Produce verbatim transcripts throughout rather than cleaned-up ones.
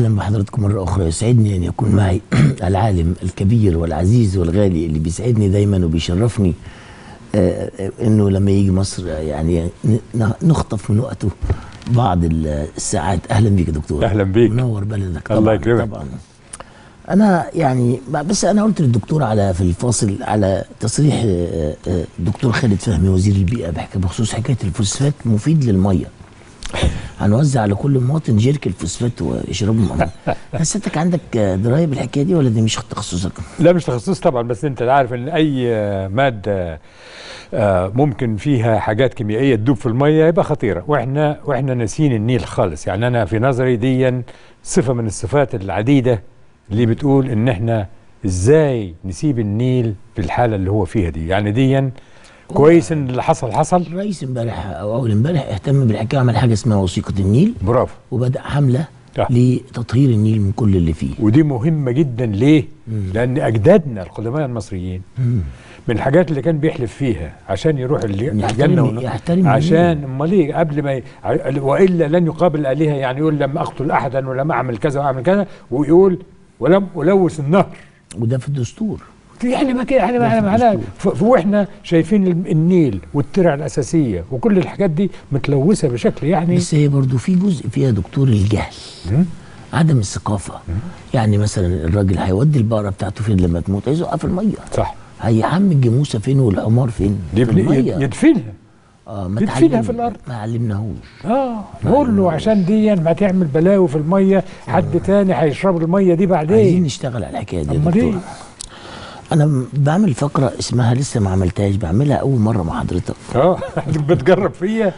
أهلا بحضراتكم مرة أخرى. يسعدني أن يكون معي العالم الكبير والعزيز والغالي اللي بيسعدني دايما وبيشرفني آه إنه لما يجي مصر يعني نخطف من وقته بعض الساعات. أهلا بيك يا دكتور. أهلا بيك. منور بلدك طبعا. الله يكرمك. طبعا أنا يعني بس أنا قلت للدكتور على في الفاصل على تصريح الدكتور خالد فهمي وزير البيئة بخصوص حكاية الفوسفات مفيد للمية. هنوزع على كل مواطن جيرك الفوسفات ويشربوا معاه. حسيتك عندك درايه بالحكايه دي ولا دي مش تخصصك؟ لا مش تخصص طبعا، بس انت عارف ان اي ماده ممكن فيها حاجات كيميائيه تدوب في الميه يبقى خطيره، واحنا واحنا ناسيين النيل خالص. يعني انا في نظري دي صفه من الصفات العديده اللي بتقول ان احنا ازاي نسيب النيل في الحاله اللي هو فيها دي. يعني دي كويس ان اللي حصل حصل. الرئيس امبارح او اول امبارح اهتم بالحكايه، عمل حاجه اسمها وثيقه النيل. برافو. وبدا حمله أه. لتطهير النيل من كل اللي فيه، ودي مهمه جدا. ليه؟ مم. لان اجدادنا القدماء المصريين مم. من الحاجات اللي كان بيحلف فيها عشان يروح الجنه يحترم عشان امال ايه قبل ما ي... والا لن يقابل الهه. يعني يقول لم اقتل احدا ولم اعمل كذا واعمل كذا، ويقول ولم الوث النهر، وده في الدستور. يعني ما كده يعني معناها واحنا شايفين النيل والترع الاساسيه وكل الحاجات دي متلوثه بشكل يعني. بس هي برضه في جزء فيها دكتور الجهل، م? عدم الثقافه. م? يعني مثلا الراجل هيودي البقره بتاعته فين لما تموت؟ هيزقها في الميه. صح. هيحمي الجاموسه فين والحمار فين؟ في الميه. يدفنها. اه ما يدفنها في الارض. ما علمناهوش. اه نقول له عشان دي ما تعمل بلاوي في الميه، حد آه. تاني هيشرب الميه دي بعدين. عايزين نشتغل على الحكايه دي يا دكتور. أنا بعمل فقرة اسمها لسه ما عملتهاش، بعملها أول مرة مع حضرتك. اه بتجرب فيا؟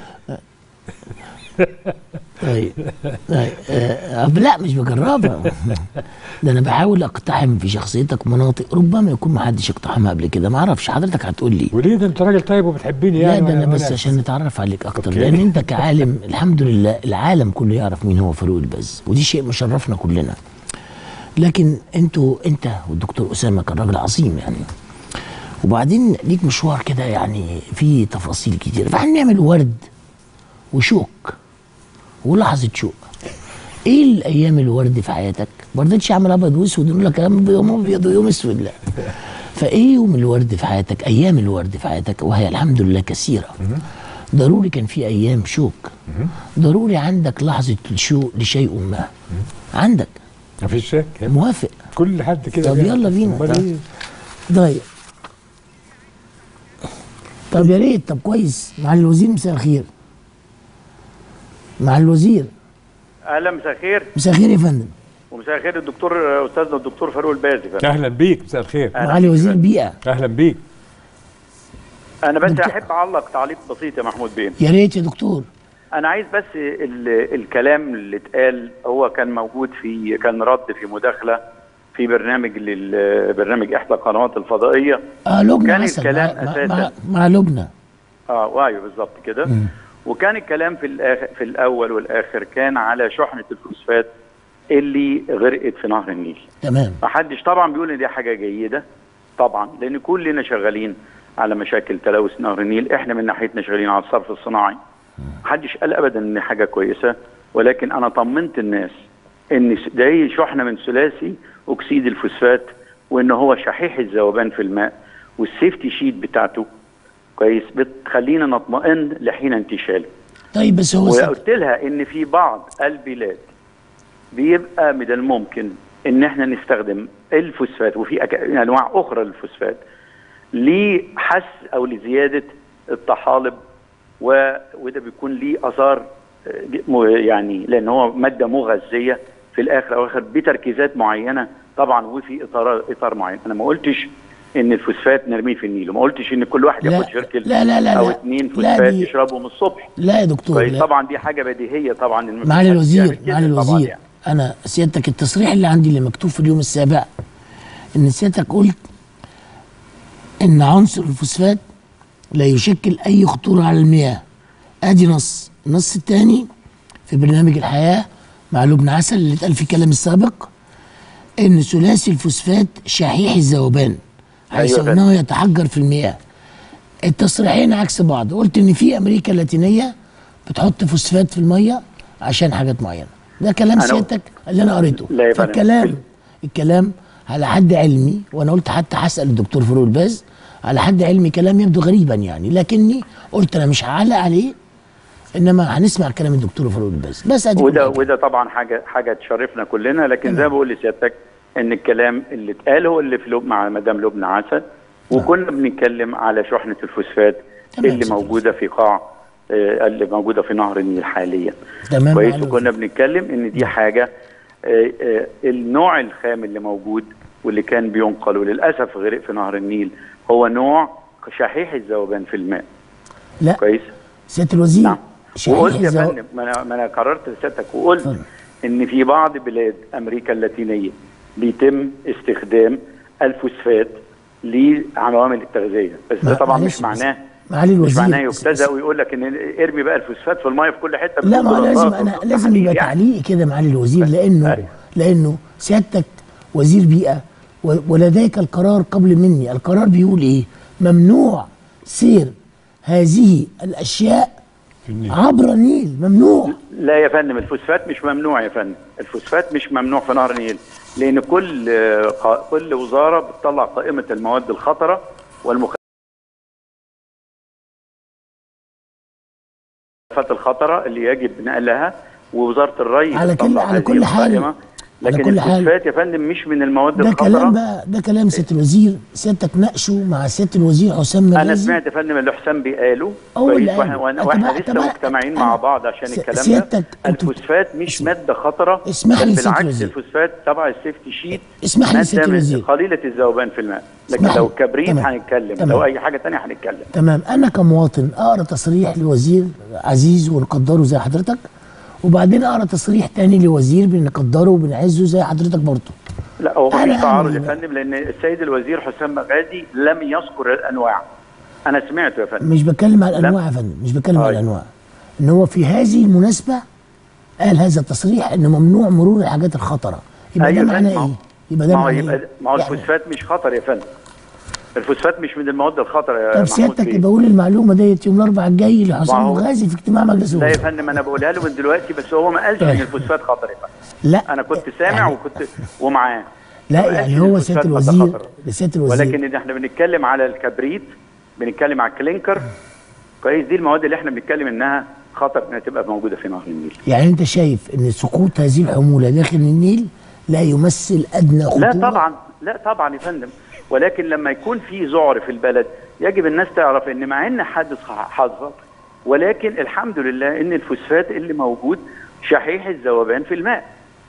طيب طيب آه لا مش بجربها، ده أنا بحاول أقتحم في شخصيتك مناطق ربما يكون ما حدش اقتحمها قبل كده، ما أعرفش. حضرتك هتقول لي وليه ده أنت راجل طيب وبتحبيني يعني؟ لا ده أنا بس عشان نتعرف عليك أكتر. أوكي. لأن أنت كعالم الحمد لله العالم كله يعرف مين هو فاروق الباز، ودي شيء مشرفنا كلنا. لكن انتوا انت والدكتور اسامه كان راجل عظيم يعني، وبعدين ليك مشوار كده يعني فيه تفاصيل كتير. فهنعمل ورد وشوك ولحظه شوق. ايه الايام الورد في حياتك؟ ما رضيتش اعمل ابيض واسود نقول لك يوم ابيض ويوم اسود، لا. فايه يوم الورد في حياتك؟ ايام الورد في حياتك وهي الحمد لله كثيره. ضروري كان في ايام شوك، ضروري عندك لحظه الشوق لشيء ما. عندك مفيش شك. موافق. كل حد كده. طب يلا بينا. طيب طيب طب يا ريت. طب كويس. مع الوزير مساء الخير. مع الوزير. اهلا مساء الخير. مساء الخير يا فندم. ومساء الخير الدكتور استاذنا الدكتور فاروق الباز. اهلا بيك. مساء الخير. مع الوزير بيئه. اهلا بيك. انا بس احب اعلق تعليق بسيط يا محمود بيه. يا ريت يا دكتور. أنا عايز بس الكلام اللي اتقال هو كان موجود في كان رد في مداخلة في برنامج للبرنامج إحدى القنوات الفضائية. اه لبنى. كان الكلام مع أساسا مع, مع لبنى. اه وايوه بالظبط كده. وكان الكلام في الآخر في الأول والآخر كان على شحنة الفوسفات اللي غرقت في نهر النيل. تمام. ما حدش طبعا بيقول إن دي حاجة جيدة طبعا، لأن كلنا شغالين على مشاكل تلوث نهر النيل. إحنا من ناحيتنا شغالين على الصرف الصناعي. محدش قال ابدا ان حاجه كويسه، ولكن انا طمنت الناس ان ده شحنه من ثلاثي اكسيد الفوسفات، وان هو شحيح الذوبان في الماء، والسيفتي شيت بتاعته كويس بتخلينا نطمئن لحين انتشاله. طيب بس هو وقلت لها ان في بعض البلاد بيبقى من الممكن ان احنا نستخدم الفوسفات وفي انواع اخرى للفوسفات لحس او لزياده الطحالب، وده بيكون ليه اثار يعني لان هو ماده مغذيه في الاخر او اخر بتركيزات معينه طبعا وفي اطار اطار معين. انا ما قلتش ان الفوسفات نرميه في النيل، وما قلتش ان كل واحد ياخد شركه لا لا لا او لا اثنين فوسفات يشربهم الصبح. لا يا دكتور لا. طبعا دي حاجه بديهيه طبعا. معالي الوزير معالي الوزير يعني. انا سيادتك التصريح اللي عندي اللي مكتوب في اليوم السابع ان سيادتك قلت ان عنصر الفوسفات لا يشكل اي خطوره على المياه. ادي نص. النص الثاني في برنامج الحياه مع لبنى عسل اللي اتقال في الكلام السابق ان ثلاثي الفوسفات شحيح الذوبان حيث أيوة انه يتحجر في المياه. التصريحين عكس بعض. قلت ان في امريكا اللاتينيه بتحط فوسفات في الميه عشان حاجات معينه، ده كلام سيادتك اللي انا قريته. لا يا فندم. فالكلام الكلام على حد علمي، وانا قلت حتى هسال الدكتور فاروق الباز على حد علمي، كلام يبدو غريبا يعني، لكني قلت انا مش هعلق عليه، انما هنسمع كلام الدكتور فاروق الباز بس. ادي وده وده طبعا حاجه حاجه تشرفنا كلنا، لكن تمام. زي ما بقول لسيادتك ان الكلام اللي اتقال هو اللي في لب مع مدام لبنى عسل، وكنا بنتكلم على شحنه الفوسفات اللي موجوده في قاع آه اللي موجوده في نهر النيل حاليا. تمام. كويس. وكنا بنتكلم ان دي حاجه آه آه النوع الخام اللي موجود واللي كان بينقل وللاسف غرق في نهر النيل هو نوع شحيح الذوبان في الماء. لا كويس. سياده الوزير. نعم. وقلت يا فندم، ما انا ما انا قررت لسيادتك وقلت م. ان في بعض بلاد امريكا اللاتينيه بيتم استخدام الفوسفات لعوامل التغذيه، بس ده طبعا مش معناه معالي الوزير مش معناه يبتزأ ويقول لك ان ارمي بقى الفوسفات في الميه في كل حته. لا، ما لازم انا لازم يبقى تعليق كده معالي الوزير، لانه أيوه. لانه سيادتك وزير بيئه ولديك القرار قبل مني. القرار بيقول ايه؟ ممنوع سير هذه الاشياء عبر النيل، ممنوع. لا يا فندم، الفوسفات مش ممنوع يا فندم، الفوسفات مش ممنوع في نهر النيل، لان كل كل وزاره بتطلع قائمه المواد الخطره والمخلفات الخطره اللي يجب نقلها، ووزاره الري على كل على كل حال. لكن الفوسفات يا فندم مش من المواد ده الخطره. ده كلام بقى، ده كلام سياده الوزير، سيادتك ناقشه مع سياده الوزير حسام مغازي. انا سمعت يا فندم اللي حسام بيقاله كويس، واحنا لسه مجتمعين مع بعض عشان الكلام ده. الفوسفات مش ماده خطره، اسمح لي سياده بالعكس الفوسفات تبع السيفتي شيت اسمح لي سياده الوزير قليله الذوبان في الماء، لكن لو كبريت هنتكلم، لو اي حاجه ثانيه هنتكلم. تمام. انا كمواطن اقرا تصريح لوزير عزيز ونقدره زي حضرتك، وبعدين اقرا تصريح تاني لوزير بنقدره وبنعزه زي حضرتك برضه. لا، هو مفيش تعارض يا فندم، لان السيد الوزير حسام مغازي لم يذكر الانواع. انا سمعته يا فندم. مش بتكلم على الانواع يا فندم، مش بتكلم على الانواع. ان هو في هذه المناسبه قال هذا التصريح ان ممنوع مرور الحاجات الخطره. يبقى أيوة ده معناه ايه؟ يبقى ده معناه ايه؟ ما هو الفوسفات مش خطر يا فندم. الفوسفات مش من المواد الخطره يا طب سيادتك بقول المعلومه ديت يوم الاربعاء الجاي لحسام مغازي في اجتماع مجلس الوزراء. لا يا فندم، انا بقولها له من دلوقتي، بس هو ما قالش ان الفوسفات خطر يا فندم. لا، انا كنت سامع يعني وكنت ومعاه. لا يعني هو سياده الوزير سياده الوزير ولكن احنا بنتكلم على الكبريت، بنتكلم على الكلينكر. كويس. دي المواد اللي احنا بنتكلم انها خطر انها تبقى موجوده في نهر النيل. يعني انت شايف ان سقوط هذه الحموله داخل النيل لا يمثل ادنى خطوره؟ لا طبعا، لا طبعا يا فندم، ولكن لما يكون في ذعر في البلد يجب الناس تعرف ان مع ان حادث حصل، ولكن الحمد لله ان الفوسفات اللي موجود شحيح الذوبان في الماء،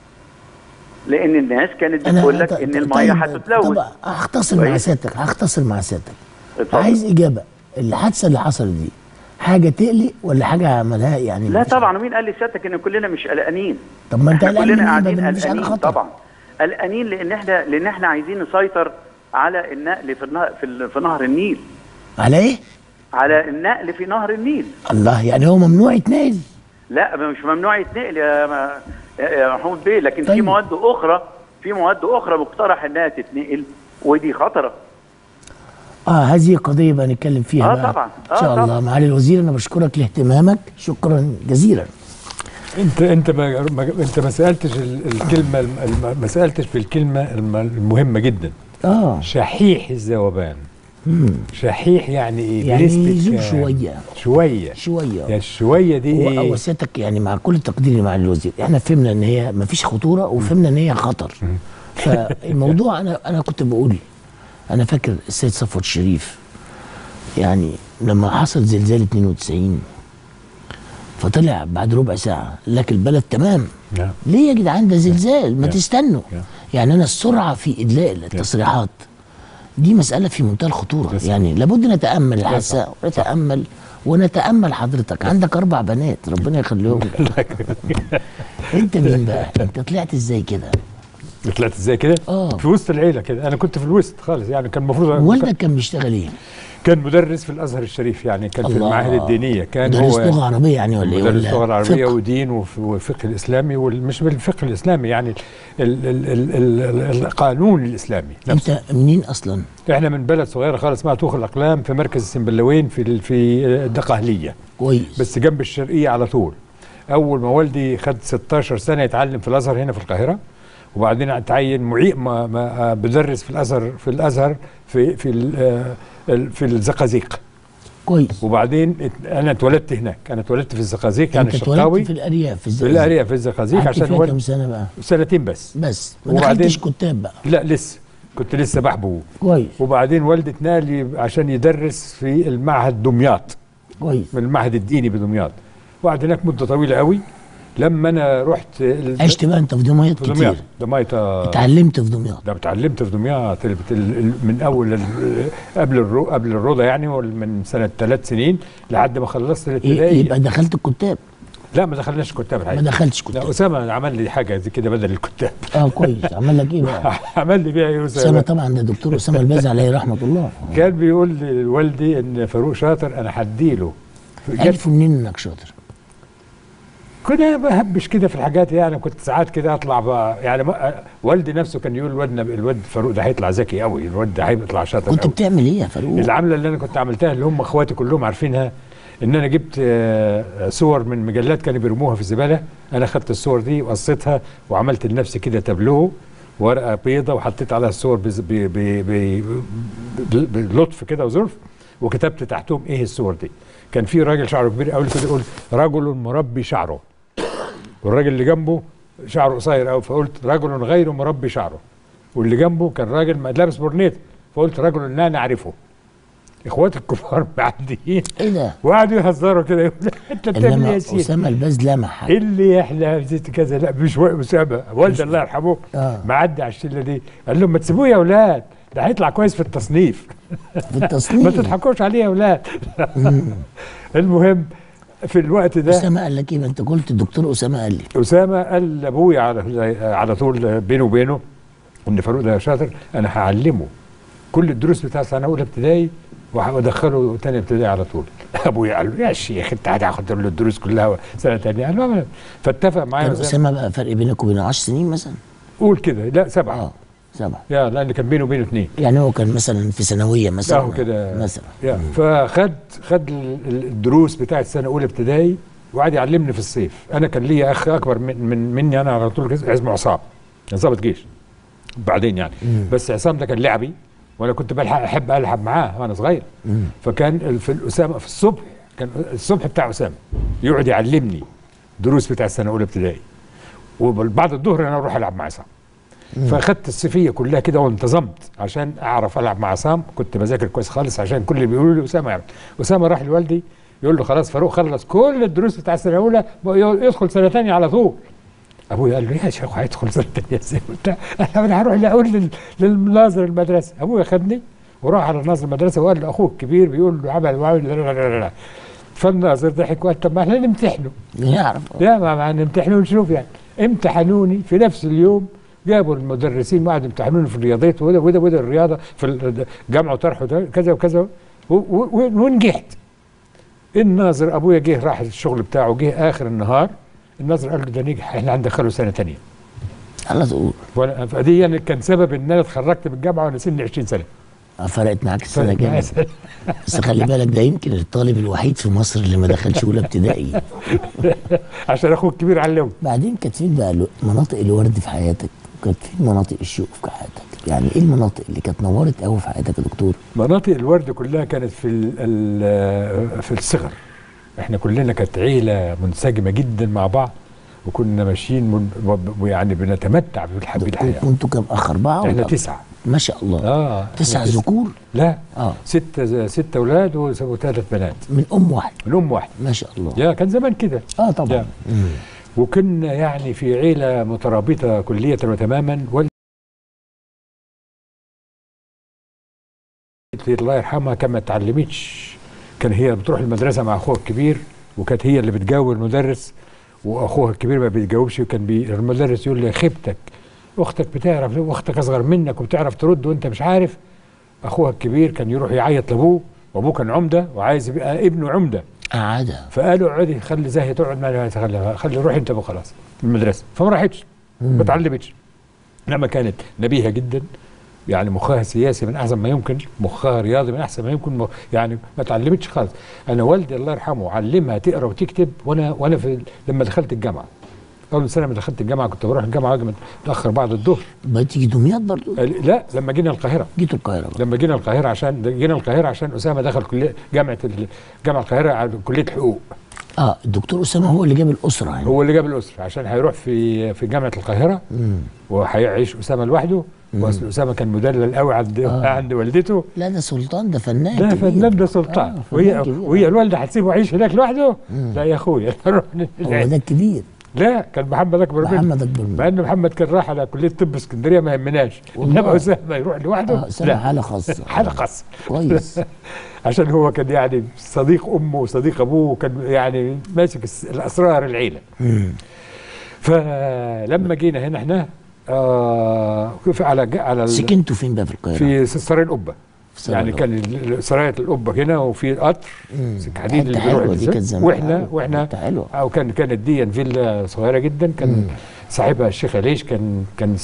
لان الناس كانت بتقول لك ان الميه هتتلوث. طب هختصر مع سيادتك هختصر مع سيادتك عايز اجابه. الحادثه اللي حصلت دي حاجه تقلق ولا حاجه عملها يعني؟ لا طبعا. مين قال لسيادتك ان كلنا مش قلقانين؟ طب ما انت قلقان، كلنا قاعدين قلقانين طبعا. قلقانين لان احنا لان احنا عايزين نسيطر على النقل في النهر في, في نهر النيل. على ايه؟ على النقل في نهر النيل. الله، يعني هو ممنوع يتنقل؟ لا، مش ممنوع يتنقل يا يا محمود بيه، لكن طيب. في مواد اخرى في مواد اخرى مقترح انها تتنقل ودي خطره. اه هذه قضيه بقى نتكلم فيها اه بقى طبعا. آه ان شاء الله. معالي الوزير انا بشكرك لاهتمامك، شكرا جزيلا. انت انت ما انت ما سالتش الكلمه ما سالتش في الكلمه المهمه جدا. اه شحيح الذوبان. امم شحيح يعني ايه؟ يعني يزيد شويه شويه شويه يعني الشويه دي ايه؟ هو سيادتك يعني مع كل تقديري مع الوزير احنا فهمنا ان هي ما فيش خطوره وفهمنا ان هي خطر. فالموضوع انا انا كنت بقول، انا فاكر السيد صفوت الشريف يعني لما حصل زلزال اتنين وتسعين فطلع بعد ربع ساعه لك البلد تمام. نعم. ليه يا جدعان ده زلزال؟ ما نعم. تستنوا. نعم. يعني انا السرعه في ادلاء التصريحات دي مساله في منتهى الخطوره. نعم. يعني لابد نتامل الحادثه ونتامل ونتامل. حضرتك عندك اربع بنات ربنا يخليهم لك. انت مين بقى؟ انت طلعت ازاي كده؟ طلعت ازاي كده؟ اه في وسط العيله كده. انا كنت في الوسط خالص يعني. كان المفروض والدك كان بيشتغل ايه؟ كان مدرس في الازهر الشريف يعني. كان في المعاهد الدينيه. كان مدرس هو لغه عربيه يعني ولا ايه؟ مدرس لغه عربيه ودين وفقه الاسلامي، ومش بالفقه الاسلامي يعني ال ال ال ال القانون الاسلامي نفسه. انت منين اصلا؟ احنا من بلد صغيره خالص اسمها توخ الاقلام في مركز السنبلاوين في في الدقهليه. كويس. بس جنب الشرقيه على طول. اول ما والدي خد ستاشر سنه يتعلم في الازهر هنا في القاهره، وبعدين اتعين معيد ما ما بدرس في الازهر في الازهر في في في الزقازيق. كويس. وبعدين انا اتولدت هناك، انا اتولدت في الزقازيق يعني الشقاوي. الشقاوي في الارياف في الزقازيق. في الارياف في الزقازيق عشان ولد كم سنه بقى؟ سنتين بس. بس ما دخلتش كتاب بقى؟ لا لسه، كنت لسه بحبه. كويس. وبعدين والدي اتنقل عشان يدرس في المعهد دمياط. كويس. من المعهد الديني بدمياط، وقعد هناك مده طويله قوي. لما انا رحت عشت بقى انت في دمياط كتير؟ دمياط دمياط اتعلمت في دمياط؟ ده اتعلمت في دمياط من اول قبل الرو قبل الروضه يعني، من سنه ثلاث سنين لحد ما خلصت الابتدائي. يبقى دخلت الكتاب؟ لا ما دخلناش كتاب الحقيقه. ما دخلتش كتاب. لا اسامه عمل لي حاجه زي كده بدل الكتاب. اه كويس. عمل لك ايه بقى؟ عمل لي بيها ايه اسامه؟ اسامه طبعا ده دكتور اسامه الباز عليه رحمه الله. كان بيقول لوالدي ان فاروق شاطر، انا هديله. عرفوا منين انك شاطر؟ كنا بهبش كده في الحاجات يعني، كنت ساعات كده اطلع بقى يعني ما والدي نفسه كان يقول الواد الواد فاروق ده هيطلع ذكي قوي، الواد ده هيطلع شاطر. كنت قوي. بتعمل ايه يا فاروق؟ العمله اللي انا كنت عملتها اللي هم اخواتي كلهم عارفينها، ان انا جبت صور من مجلات كانوا بيرموها في الزباله، انا خدت الصور دي وقصيتها وعملت لنفسي كده تابلوه ورقه بيضه وحطيت عليها الصور بلطف كده وظرف، وكتبت تحتهم ايه الصور دي. كان في راجل شعره كبير قوي كده يقول رجل مربي شعره، والراجل اللي جنبه شعره قصير قوي فقلت رجل غير مربي شعره، واللي جنبه كان راجل لابس برنيت فقلت رجل لا نعرفه. اخواتي الكبار معديين ايه ده؟ وقعدوا يهزروا كده يقولوا انت بتعمل ايه يا سيدي؟ اسامه الباز لمح اللي يحلى زيت كذا، لا مش اسامه والدي الله يرحمه آه. معدي على الشله دي قال لهم ما تسيبوه يا اولاد ده هيطلع كويس في التصنيف. في التصنيف ما تضحكوش عليه يا اولاد. المهم في الوقت ده اسامه قال لك ايه؟ ما انت قلت الدكتور اسامه قال لي. اسامه قال لابويا على على طول بينه وبينه ان فاروق ده شاطر، انا هعلمه كل الدروس بتاع سنه اولى ابتدائي وادخله ثانيه ابتدائي على طول. ابويا قال له يا شيخ انت هتاخد له الدروس كلها سنه ثانيه؟ قال له فاتفق معايا. كان اسامه بقى فرق بينك وبينه عشر سنين مثلا؟ قول كده. لا سبعه. اه سبعه. يا لان كان بينه وبينه اثنين. يعني هو كان مثلا في ثانويه مثلا. اه كده مثلا. يا فخد خد الدروس بتاعت سنه اولى ابتدائي وقعد يعلمني في الصيف. انا كان ليا اخ اكبر من, من مني انا على طول اسمه عصام، كان ضابط جيش بعدين يعني. مم. بس عصام ده كان لعبي وانا كنت بلحق احب العب معاه وانا صغير. مم. فكان في الاسامه في الصبح كان الصبح بتاع اسامه يقعد يعلمني دروس بتاع السنه الاولى ابتدائي، وبعد الظهر انا اروح العب مع عصام. فاخدت الصيفيه كلها كده وانتظمت عشان اعرف العب مع عصام. كنت بذاكر كويس خالص عشان كل اللي بيقولوا لي اسامه يعمل. اسامه راح لوالدي يقول له خلاص فاروق خلص كل الدروس بتاع السنه الاولى يدخل سنه ثانيه على طول. ابويا قال له يا شيخ هيدخل سنه ثانيه ازاي؟ انا هروح اقول للناظر المدرسه. ابويا خدني وراح على ناظر المدرسه وقال له اخوك الكبير بيقول له عمل وعمل لا لا لا لا. فالناظر ضحك وقال طب ما احنا نمتحنه. يعرف. لا ما نمتحنه ونشوف يعني. امتحنوني في نفس اليوم، جابوا المدرسين وقعدوا يمتحنوني في الرياضيات وده وده وده الرياضه في الجامعه وطرح كذا وكذا ونجحت. الناظر ابويا جه راح الشغل بتاعه، جه اخر النهار الناظر قال له ده نجح احنا هندخله سنه ثانيه. على طول. فدي يعني كان سبب ان انا اتخرجت من الجامعه وانا سني عشرين سنه. فرقت معاك السنه جامد. بس خلي بالك ده يمكن الطالب الوحيد في مصر اللي ما دخلش اولى ابتدائي. عشان اخوه الكبير علمه. بعدين كانت فين بقى مناطق الورد في حياتك؟ وكانت فين مناطق الشوق في حياتك؟ يعني ايه المناطق اللي كانت نورت قوي في حياتك يا دكتور؟ مناطق الورد كلها كانت في في الصغر. احنا كلنا كانت عيله منسجمه جدا مع بعض وكنا ماشيين يعني بنتمتع بالحياه. كنتوا كام اخ؟ اربعه؟ احنا تسعه ما شاء الله. اه تسع ذكور؟ لا اه ستة ستة اولاد وثلاث بنات من ام واحد. من ام واحد ما شاء الله. يا كان زمان كده. اه طبعا. وكنا يعني في عيله مترابطه كليه وتماما. والدتي الله يرحمها كان ما اتعلمتش، كان هي بتروح المدرسه مع اخوها الكبير وكانت هي اللي بتجاوب المدرس واخوها الكبير ما بيتجاوبش. وكان بي المدرس يقول لي خيبتك اختك بتعرف، واختك اصغر منك وبتعرف ترد وانت مش عارف. اخوها الكبير كان يروح يعيط لابوه وابوه كان عمده وعايز يبقى ابنه عمده. قعدها. فقالوا اقعدي خلي زاهيه تقعد معايا، خلي خلي روحي انت خلاص المدرسه. فما راحتش ما اتعلمتش، انما كانت نبيهه جدا يعني مخها سياسي من احسن ما يمكن، مخها رياضي من احسن ما يمكن، مخ يعني ما اتعلمتش خالص. انا والدي الله يرحمه علمها تقرا وتكتب وانا وانا في لما دخلت الجامعه. اول سنه ما دخلت الجامعه كنت بروح الجامعه واجي متاخر بعد الظهر. بتيجي دمياط برضه؟ لا لما جينا القاهره. جيتوا القاهره بقى. لما جينا القاهره عشان جينا القاهره عشان اسامه دخل كليه جامعه جامعه القاهره على كليه حقوق. اه الدكتور اسامه هو اللي جاب الاسره يعني. هو اللي جاب الاسره عشان هيروح في في جامعه القاهره وهيعيش اسامه لوحده. واصل اسامه كان مدلل قوي عند آه. عند والدته. لا ده سلطان، ده فنان ده فنان، ده سلطان. آه وهي وهي الوالده هتسيبه يعيش هناك لوحده؟ لا يا اخويا هو ده الكبير. لا كان محمد اكبر منه. محمد اكبر منه، مع ان محمد كان راح على كليه طب اسكندريه ما يهمناش، انما اسامه يروح لوحده. اه اسامه حاله خاصه. حاله خاصه كويس. عشان هو كان يعني صديق امه وصديق ابوه، وكان يعني ماسك الاسرار العيله. امم فلما جينا هنا احنا آه على على سكنتوا فين بقى في القاهره؟ في سرايا القبه. يعني كان سرايا القبه هنا وفي قطر سكه حديد اللي بيروح، واحنا واحنا او كان كانت دي فيلا صغيره جدا. كان مم. صاحبها الشيخ عليش كان كان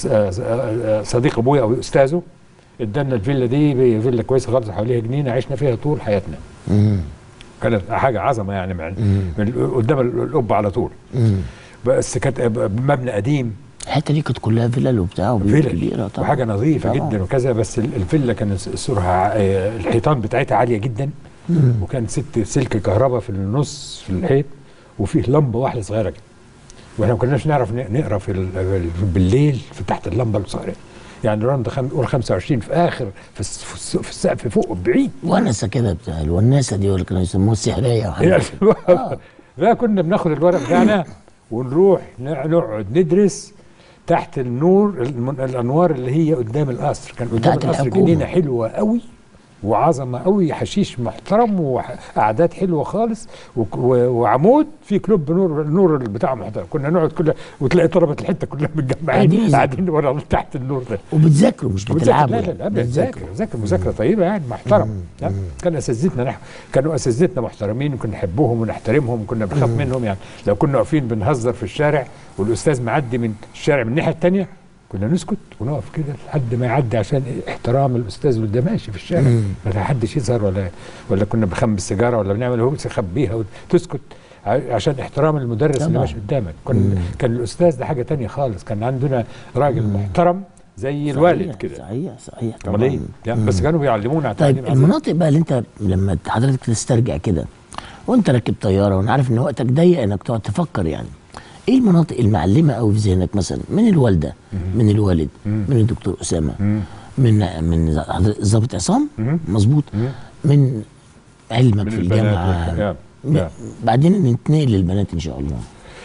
صديق ابويا او استاذه، ادانا الفيلا دي، فيلا كويسه خالص حواليها جنينه عشنا فيها طول حياتنا. مم. كانت حاجه عظمه يعني من, من قدام القبه على طول. مم. بس كانت مبنى قديم. الحته دي كانت كلها فيلل وبتاع وبيوت كبيره طبعا وحاجه نظيفه طبعا. جدا وكذا. بس الفيلا كان سورها الحيطان بتاعتها عاليه جدا. مم. وكان ست سلك كهرباء في النص في الحيط، وفيه لمبه واحده صغيره كده، واحنا ما كناش نعرف نقرا في بالليل في تحت اللمبه الصغيره. يعني راند قول خمسة وعشرين في اخر في في السقف فوق بعيد. ونسه كده بتاع الوناسه دي ولا كانوا يسموها السحريه وحاجات. آه. لا كنا بناخد الورق بتاعنا ونروح نقعد ندرس تحت النور، الانوار اللي هي قدام القصر. كان قدام القصر جنينه حلوه قوي وعظمه قوي، حشيش محترم وقعدات حلوه خالص، وعمود في كلوب نور، النور بتاعه محترم. كنا نقعد كلها وتلاقي طلبه الحته كلها متجمعين قاعدين ورا تحت النور ده وبتذاكروا مش بتلعبوا. لا لا لا بنذاكر بنذاكر مذاكره طيبه يعني محترم. كان اساتذتنا نحن كانوا اساتذتنا محترمين، وكنا نحبهم ونحترمهم وكنا بنخاف منهم. يعني لو كنا واقفين بنهزر في الشارع والاستاذ معدي من الشارع من الناحيه الثانيه كنا نسكت ونقف كده لحد ما يعدي عشان احترام الاستاذ اللي ماشي في الشارع، ما حدش يظهر ولا ولا كنا بنخبي سيجاره ولا بنعمل هو تخبيها وتسكت عشان احترام المدرس طبعا اللي ماشي قدامك. كان كان الاستاذ ده حاجه ثانيه خالص. كان عندنا راجل مم. محترم زي الوالد كده. صحيح صحيح طبعا. يعني بس كانوا بيعلمونا. طيب المناطق بقى اللي انت لما حضرتك تسترجع كده وانت راكب طياره وانا عارف ان وقتك ضيق انك تقعد تفكر، يعني ايه المناطق المعلمه قوي في ذهنك مثلا؟ من الوالده، مم. من الوالد، مم. من الدكتور اسامه، مم. من من الضابط عصام مظبوط، من علمك من في الجامعه. يا. يا. بعدين ننتقل للبنات ان شاء الله.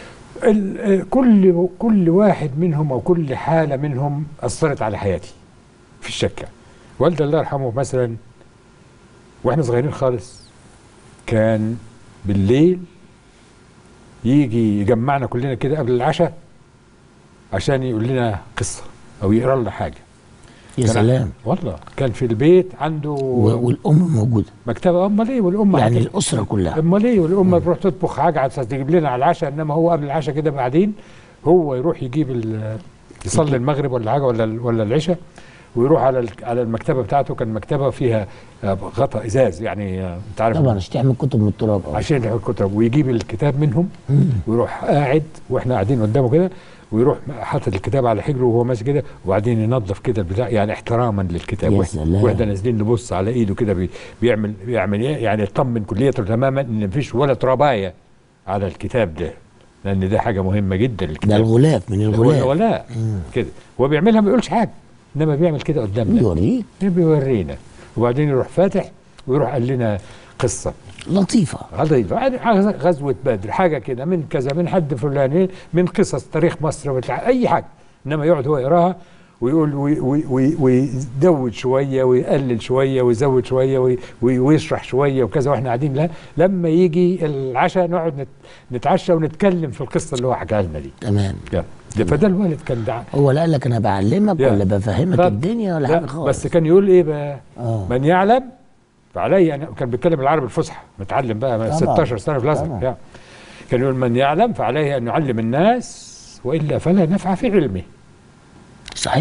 كل كل واحد منهم او كل حاله منهم اثرت على حياتي في الشكه. والدي الله يرحمه مثلا واحنا صغيرين خالص كان بالليل يجي يجمعنا كلنا كده قبل العشاء عشان يقول لنا قصه او يقرا لنا حاجه. يا سلام والله. كان في البيت عنده والام موجوده مكتبه. امال ايه والام يعني الاسره كلها. امال ايه والام تروح تطبخ حاجه عشان تجيب لنا على العشاء، انما هو قبل العشاء كده بعدين هو يروح يجيب يصلي المغرب ولا حاجه ولا ولا العشاء ويروح على على المكتبه بتاعته. كان مكتبه فيها غطاء ازاز يعني انت عارف طبعا عشان تعمل كتب من التراب عشان تعمل كتب، ويجيب الكتاب منهم مم. ويروح قاعد واحنا قاعدين قدامه كده ويروح حاطط الكتاب على حجره وهو ماشي كده وبعدين ينظف كده البتاع يعني احتراما للكتاب. واحنا نازلين نبص على ايده كده بي بيعمل بيعمل ايه يعني يطمن كليته تماما ان مفيش ولا ترابايه على الكتاب ده، لان ده حاجه مهمه جدا. الكتاب ده الغلاف من الغلاف ولا كده هو بيعملها ما بيقولش حاجه، انما بيعمل كده قدامنا بيوريك بيورينا وبعدين يروح فاتح ويروح قال لنا قصه لطيفه لطيفه غزوه بدر حاجه كده من كذا من حد فلاني من قصص تاريخ مصر اي حاجه، انما يقعد هو يقراها ويقول ويزود شويه ويقلل شويه ويزود شويه ويشرح شويه وكذا واحنا قاعدين. لا لما يجي العشاء نقعد نتعشى ونتكلم في القصه اللي هو حكاها لنا دي. تمام. فده الوالد كان دعا. هو لا قال لك انا بعلمك ولا بفهمك الدنيا ولا حاجه خالص، بس كان يقول ايه بقى؟ آه. من يعلم فعلي يعني كان بيتكلم العربي الفصحى متعلم بقى ستاشر سنه في الازهر يعني. كان يقول من يعلم فعليه ان يعلم الناس والا فلا نفع في علمه. صحيح.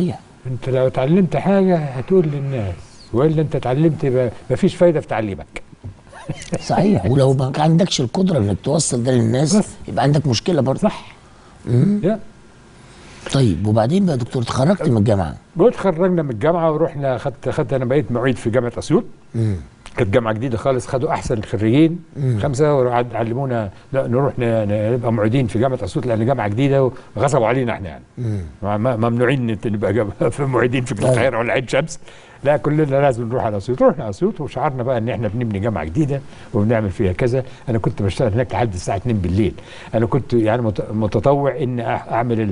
انت لو اتعلمت حاجه هتقول للناس، والا انت اتعلمت ما فيش فايده في تعليمك. صحيح. ولو ما عندكش القدره انك توصل ده للناس بس. يبقى عندك مشكله برضه. صح. مم. طيب وبعدين بقى دكتور اتخرجت من الجامعه؟ اتخرجنا من الجامعه ورحنا خدت خدت انا بقيت معيد في جامعه اسيوط. امم كانت جامعه جديده خالص، خدوا احسن الخريجين خمسه وعلمونا لا نروح نبقى معيدين في جامعه اسيوط لان جامعه جديده وغصبوا علينا احنا يعني. مم. ممنوعين نبقى في معيدين في القاهره ولا عين شمس، لا كلنا لازم نروح على اسيوط. رحنا اسيوط وشعرنا بقى ان احنا بنبني جامعه جديده وبنعمل فيها كذا. انا كنت بشتغل هناك لحد الساعه اتنين بالليل. انا كنت يعني متطوع ان اعمل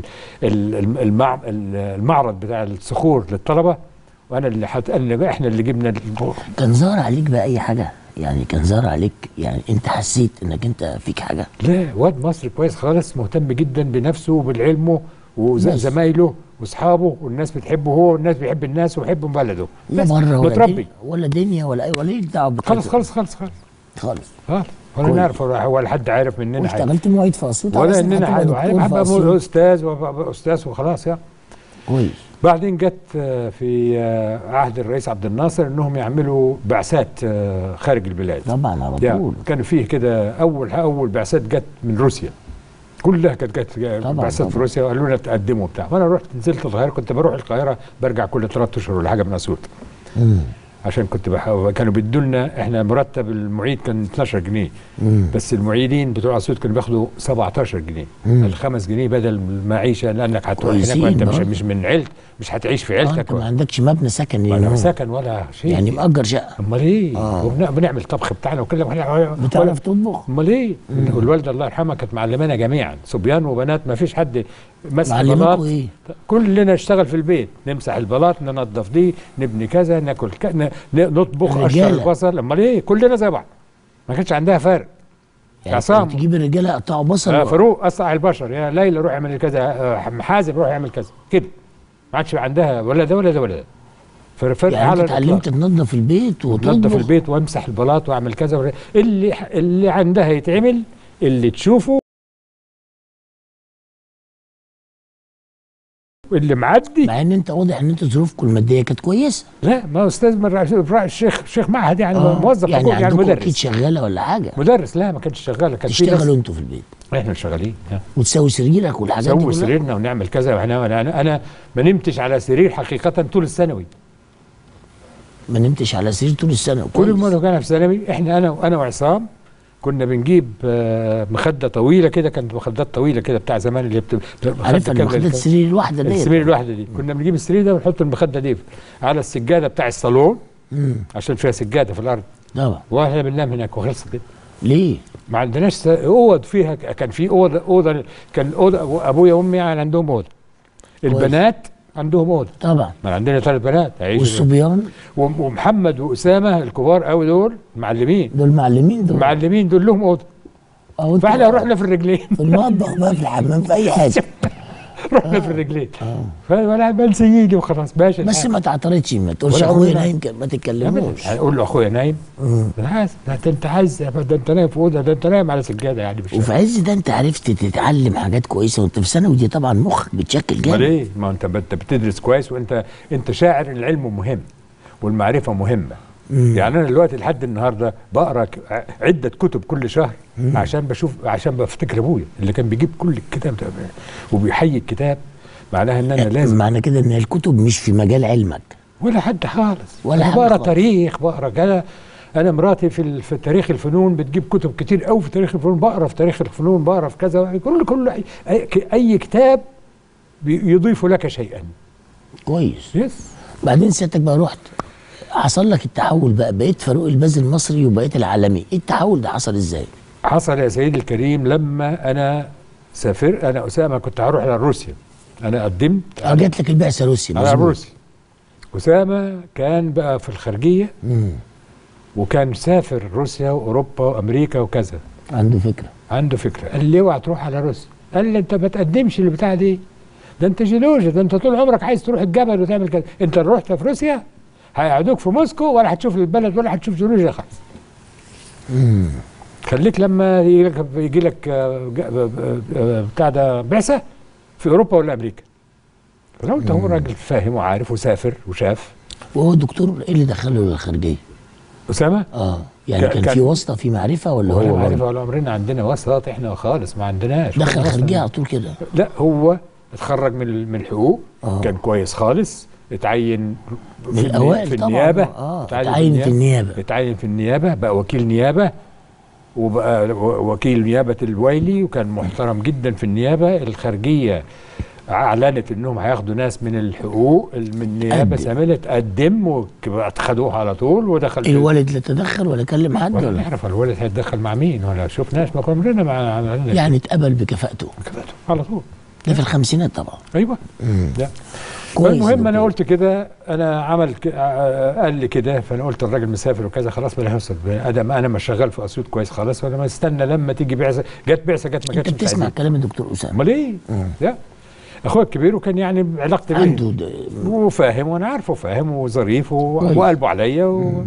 المعرض بتاع الصخور للطلبه، وانا اللي حت... احنا اللي جبنا. كان ظاهر عليك بقى اي حاجه؟ يعني كان ظاهر عليك يعني انت حسيت انك انت فيك حاجه؟ لا، واد مصري كويس خالص، مهتم جدا بنفسه وبالعلم وزمايله واصحابه، والناس بتحبه هو والناس بيحب الناس وبيحب بلده. لا بره ولا متربي دنيا ولا دنيا ولا اي ولا ليه دعوه خالص خالص خالص خالص خالص خالص ولا نعرف ولا حد عارف مننا حاجه. واشتغلت معيد في اسيوط ولا اننا حاجه، استاذ استاذ وخلاص يعني. كويس. بعدين جت في عهد الرئيس عبد الناصر انهم يعملوا بعثات خارج البلاد. طبعا على طول. كان فيه كده اول اول بعثات جت من روسيا، كلها كانت جت بعثات في روسيا وقالوا لنا تقدموا بتاع. وانا رحت نزلت القاهره، كنت بروح القاهره برجع كل ثلاث اشهر ولا حاجه من اسيوط. عشان كنت بحاول كانوا بيدوا لنا احنا مرتب المعيد كان اتناشر جنيه. مم. بس المعيدين بتوع اسيوط كانوا بياخدوا سبعتاشر جنيه. مم. الخمس جنيه بدل المعيشه، لانك هتروح هناك وانت مش مش من عيلت، مش هتعيش في عيلتك. انت ما عندكش مبنى سكن ولا سكن ولا شيء، يعني مأجر شقه. امال ايه؟ آه. وبنعمل طبخ بتاعنا وكل بتعرف تطبخ؟ امال ايه؟ والوالده الله يرحمها كانت معلمانا جميعا، صبيان وبنات، ما فيش حد مسح بلاط. ايه؟ كلنا نشتغل في البيت، نمسح البلاط، ننظف دي، نبني كذا، ناكل ك... نطبخ، اشهر البصل. امال ايه؟ كلنا زي بعض، ما كانش عندها فرق. يعني عصام تجيب الرجاله يقطعوا بصل. آه فاروق قطع البشر، يا ليلى روح اعمل كذا، آه محازم روح اعمل كذا كده. ما عادش عندها ولا ده ولا ده ولا ده. فرق يعني انت اتعلمت تنظف البيت وتطبخ؟ تنظف البيت وامسح البلاط واعمل كذا، اللي اللي عندها يتعمل، اللي تشوفه اللي معدي. مع ان انت واضح ان انت ظروفكم الماديه كانت كويسه. لا، ما استاذ من الشيخ الشيخ معهد يعني آه موظف يعني حقوق يعني مدرس. اكيد شغاله ولا حاجه؟ مدرس. لا ما كانش شغاله، كان تشتغلوا انتوا في البيت؟ احنا شغالين. وتسوي سريرك والحاجات دي؟ نسوي سريرنا ونعمل كذا. انا انا انا ما نمتش على سرير حقيقه طول الثانوي. ما نمتش على سرير طول السنه؟ كل مره كان في ثانوي احنا انا وانا وعصام كنا بنجيب مخده طويله كده، كانت مخدات طويله كده بتاع زمان اللي بتبقى عارفها المخده السرير الواحده دي. السرير الواحده دي كنا بنجيب السرير ده ونحط المخده دي على السجاده بتاع الصالون. مم. عشان فيها سجاده في الارض. طبعا. واحنا بننام هناك وخلصت كده. ليه؟ ما عندناش اوض فيها، كان في اوضه اوضه كان اوضه ابويا وامي يعني عندهم اوضه. البنات عندهم اوضه. طبعا. ما عندنا ثلاث بنات هيعيشوا. والصبيان؟ ومحمد واسامه الكبار قوي دول معلمين. دول معلمين دول. معلمين دول لهم اوضه. فاحنا رحنا في الرجلين. في المطبخ بقى، في الحمام، في اي حاجه. رحنا آه. في الرجلين. اه فانا بنسيدي وخلاص باشا. بس ما تعترضش، ما تقولش اخويا نايم، ما تتكلموش. اقول له اخويا نايم؟ بالعكس، ده انت عايز، ده انت نايم في اوضه، ده انت نايم على سجاده يعني. مش وفي عز ده انت عرفت تتعلم حاجات كويسه وانت في ثانوي، دي طبعا مخك بتشكل جامد. امال ايه؟ ما انت انت بتدرس كويس، وانت انت شاعر العلم مهم والمعرفه مهمه. مم. يعني انا دلوقتي لحد النهارده بقرا عده كتب كل شهر. مم. عشان بشوف، عشان بفتكر ابويا اللي كان بيجيب كل الكتاب ده وبيحيي الكتاب. معناها ان انا لازم، معنى كده ان الكتب مش في مجال علمك ولا حد خالص، ولا حد. بقرا تاريخ، بقرا كده. انا مراتي في في تاريخ الفنون بتجيب كتب كتير قوي في تاريخ الفنون، بقرا في تاريخ الفنون، بقرا في كذا، كل كل اي, أي كتاب يضيف لك شيئا. كويس. يس. بعدين سيادتك بقى رحت، حصل لك التحول بقى، بقيت فاروق الباز المصري وبقيت العالمي. ايه التحول ده حصل ازاي؟ حصل يا سيدي الكريم لما انا سافرت، انا اسامه كنت هروح لروسيا. انا قدمت. اه جات لك البعثه روسيا؟ على روسيا. اسامه كان بقى في الخارجيه. امم وكان سافر روسيا واوروبا وامريكا وكذا. عنده فكره. عنده فكره. قال لي اوعى تروح على روسيا. قال لي انت ما تقدمش البتاع دي، ده انت جيولوجيا، ده انت طول عمرك عايز تروح الجبل وتعمل كذا. انت رحت في روسيا هيقعدوك في موسكو، ولا هتشوف البلد ولا هتشوف جيولوجيا خالص. امم خليك لما يجي لك يجي لك بتاع ده بعثه في اوروبا ولا امريكا. فانا قلت هو راجل فاهم وعارف وسافر وشاف. وهو الدكتور ايه اللي دخله للخارجيه؟ اسامه؟ اه يعني كان, كان في واسطه في معرفه ولا ولا هو معرفه ولا عمرنا عندنا وسط احنا خالص ما عندناش. دخل الخارجيه على طول كده؟ لا هو اتخرج من من الحقوق آه. كان كويس خالص، اتعين في من الاوائل في النيابه اه اتعين في النيابه اتعين في النيابه بقى وكيل نيابه، وبقى وكيل نيابه الويلي، وكان محترم جدا في النيابه. الخارجيه اعلنت انهم هياخدوا ناس من الحقوق من النيابه سامله، قدم وخدوه على طول ودخل. الوالد لا تدخل ولا كلم حد ولا نعرف الوالد هيتدخل مع مين ولا شفناش، ما كنا عمرنا مع يعني اتقبل بكفاءته بكفاءته على طول. ده في الخمسينات طبعا. ايوه ده المهم انا قلت كده، انا عمل قال لي كده، فانا قلت الراجل مسافر وكذا خلاص بلا هوصل ادم انا مش شغال في اسيوط كويس خلاص، ولا ما استنى لما تيجي بعثه. جت بعثه جت ما جاتش. انت بتسمع كلام الدكتور اسامه؟ امال ايه؟ لا اخويا الكبير وكان يعني علاقتي بيه عنده وفاهم وانا عارفه فاهم وظريف وقلبه عليا و...